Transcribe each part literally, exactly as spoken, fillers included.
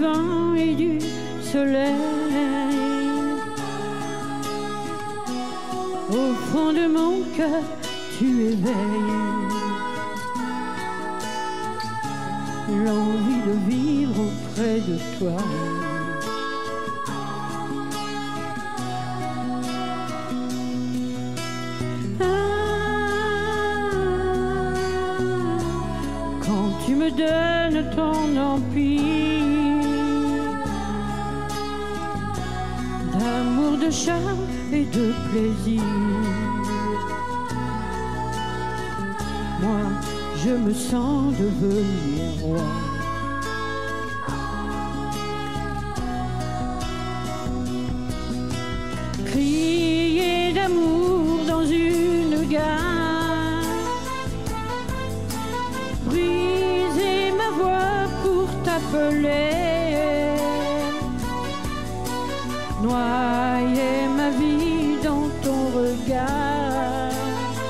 vent et du soleil. Au fond de mon cœur, tu éveilles l'envie de vivre auprès de toi. Tu me donnes ton empire d'amour, de charme et de plaisir. Moi, je me sens devenir roi. Crier d'amour dans une gare, briser ma voix pour t'appeler, noyer ma vie dans ton regard,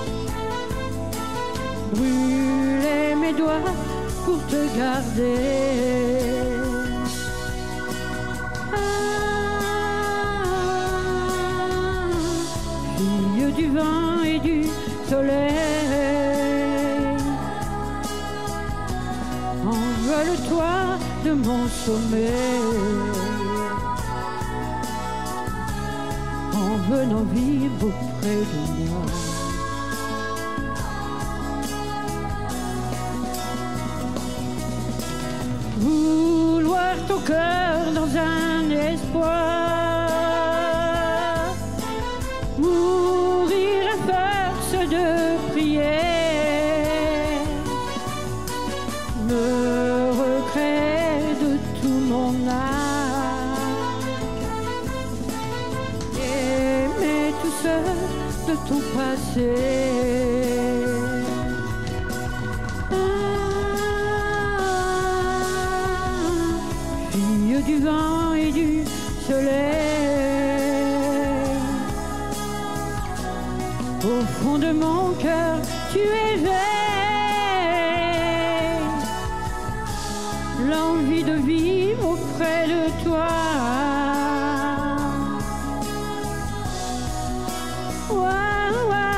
brûler mes doigts pour te garder. Ah, fille du vent et du soleil, envole-toi de mon sommeil, en venant vivre auprès de moi. Vouloir ton cœur dans un espoir, mourir à force de prier, me recréer de tout mon âme, aimer tout seul de ton passé. Fille du vent et du soleil, au fond de mon cœur, tu éveilles l'envie de vivre auprès de toi. Wow, wow.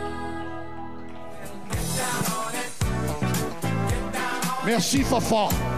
Merci, Fafa.